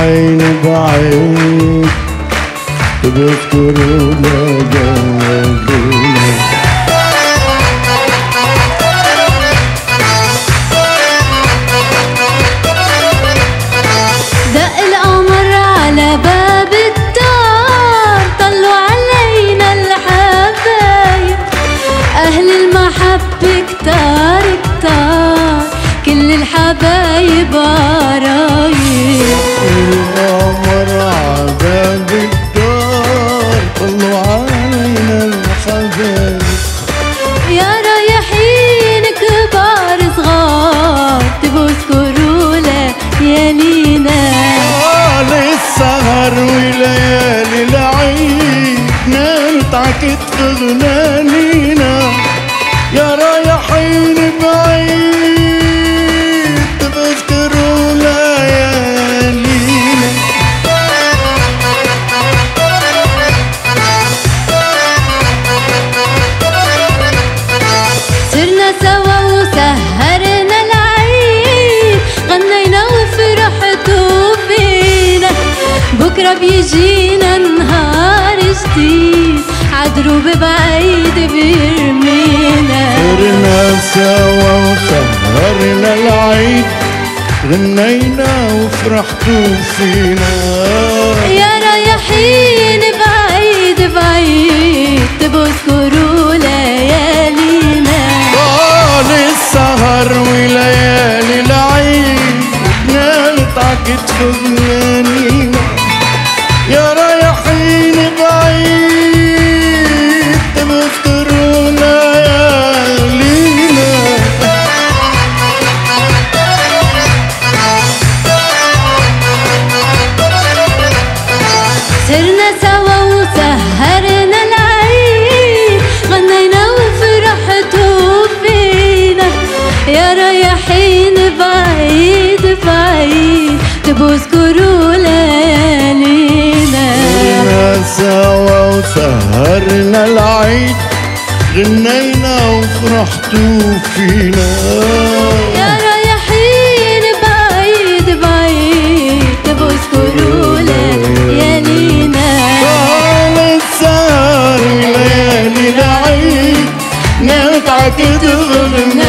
عين بعيد بيذكروا ليالينا. دق القمر على باب الدار، طلوا علينا الحبايب، أهل المحبة كتار كتار، كل الحبايب قرايب. القمر على باب الدار، طلوا علينا الحبايب، يا رايحين كبار صغار، تبقوا اذكروا ليالينا. للسهر وليالي العيد نلتعكت في غنانينا، يا رايحين بعيد تذكروا ليالينا. سرنا سوا وسهرنا العيد، غنينا وفرحتوا فينا، بكرة بيجينا نهار جديد، عدروب بعيد بيرمينا. سرنا سوا وسهرنا العيد، غنينا وفرحتوا فينا، يا رايحين بعيد بعيد تبقوا اذكروا ليالينا. طال السهر وليالي العيد نلتعكت في غنانينا، يا رايحين بعيد تذكروا ليالينا. سرنا سوا وسهرنا العيد، غنينا وفرحتوا فينا، يا رايحين بعيد بعيد تبقوا اذكروا ليالينا. سرنا سوا وسهرنا العيد، غنينا وفرحتوا فينا، يا رايحين بعيد بعيد تبقوا اذكروا ليالينا. طال السهر وليالي العيد نلتعكت في غنانينا،